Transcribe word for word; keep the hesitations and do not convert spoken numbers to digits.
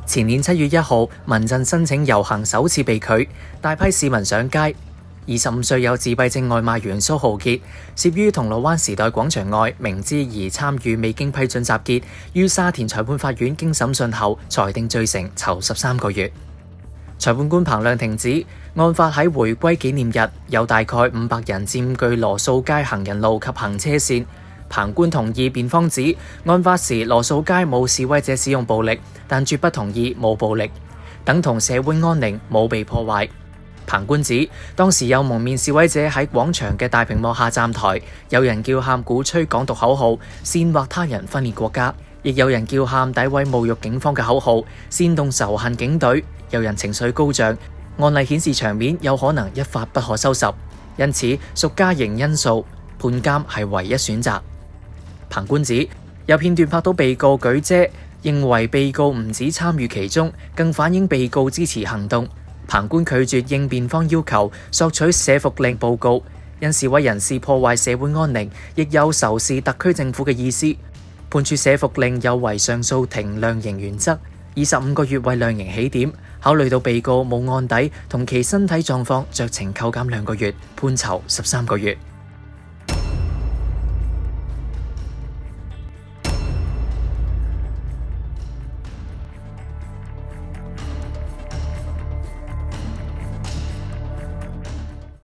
前年七月一號，民陣申請遊行首次被拒，大批市民上街。二十五歲有自閉症外賣員蘇浩傑，涉於銅鑼灣時代廣場外明知而參與未經批准集結，於沙田裁判法院經審訊後裁定罪成，囚十三個月。裁判官彭亮廷指，案發喺回歸紀念日，有大概五百人佔據羅素街行人路及行車線。彭官同意辯方指，案發時羅素街冇示威者使用暴力，但絕不同意冇暴力，等同社會安寧冇被破壞。彭官指，當時有蒙面示威者喺廣場嘅大屏幕下站台，有人叫喊鼓吹港獨口號，煽惑他人分裂國家，亦有人叫喊詆毀侮辱警方嘅口號，煽動仇恨警隊，有人情緒高漲。案例顯示場面有可能一發不可收拾，因此屬加刑因素，判監係唯一選擇。彭官指，有片段拍到被告舉遮，認為被告唔止參與其中，更反映被告支持行動。彭官拒絕應辯方要求索取社服令報告，因示威人士破壞社會安寧，亦有仇視特區政府嘅意思。判處社服令有違上訴庭量刑原則，二十五個月為量刑起點。考慮到被告冇案底同其身體狀況，酌情扣減兩個月，判囚十三個月。